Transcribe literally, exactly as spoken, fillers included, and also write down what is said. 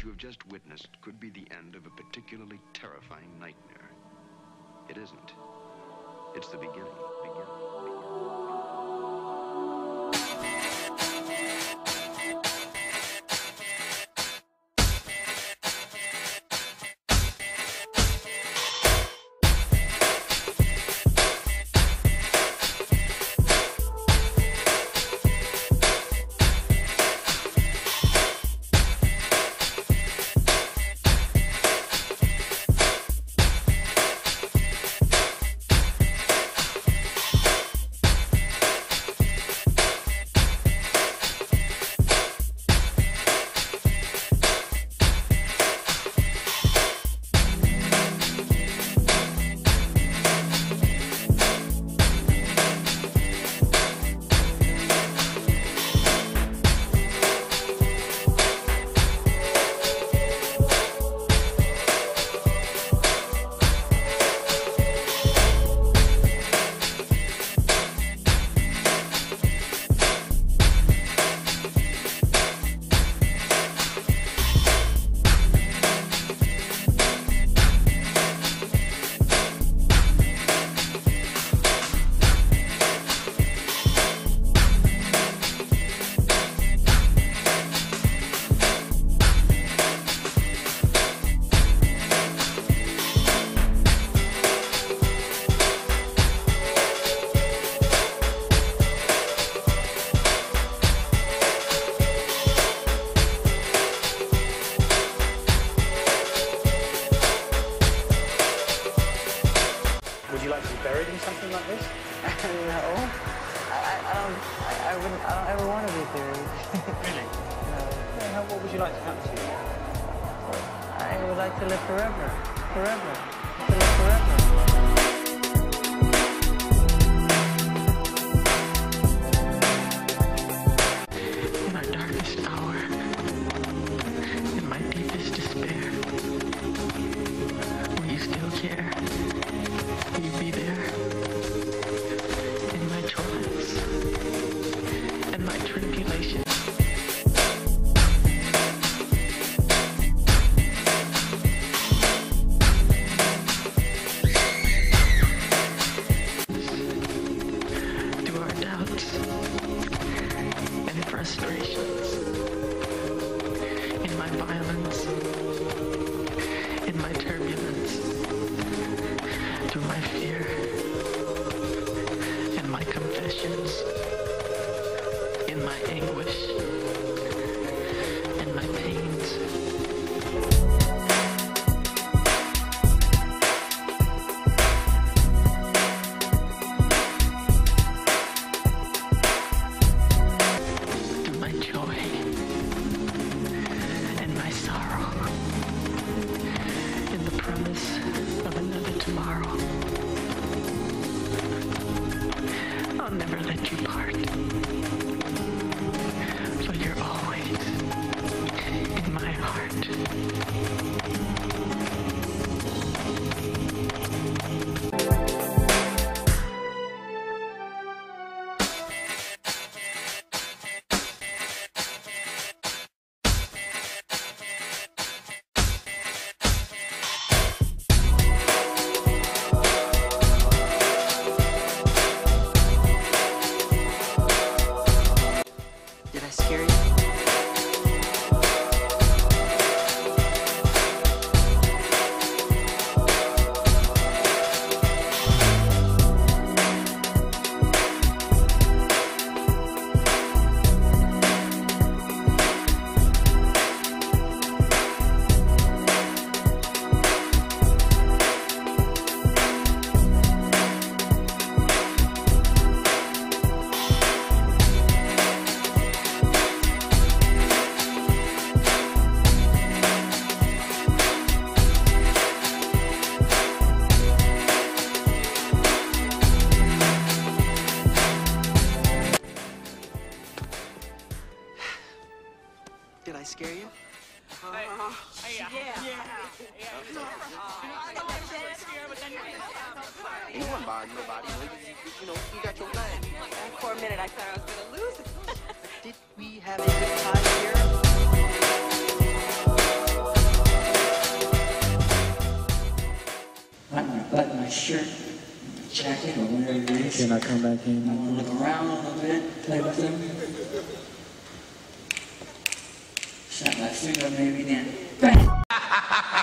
What you have just witnessed could be the end of a particularly terrifying nightmare. It isn't. It's the beginning. Beginning. Would you like to be buried in something like this? No. I, I, I don't. I, I wouldn't. I don't ever want to be buried. Really? No. Yeah, how, what would you like to happen to you? I would like to live forever. Forever. To live forever. In our darkest hour, in my deepest despair, will you still care? Will you be there? In my trials and my tribulations. Through our doubts and frustrations, in my violence, in my turbulence, through my fear and my confessions, in my anguish and my pains. Through my joy and my sorrow, in the promise of another tomorrow. I'll never let you part, for you're always in my heart. Did I scare you? Did I scare you? Uh, yeah. Yeah. Yeah. You wouldn't bother nobody. You, you, you know, you got your thing. And for a minute, I thought I was going to lose it. Did we have a good time here? shirt, jacket, or whatever it is. Can I come back in? I want to look around a little bit, play with them. Snap my finger maybe then. Bang!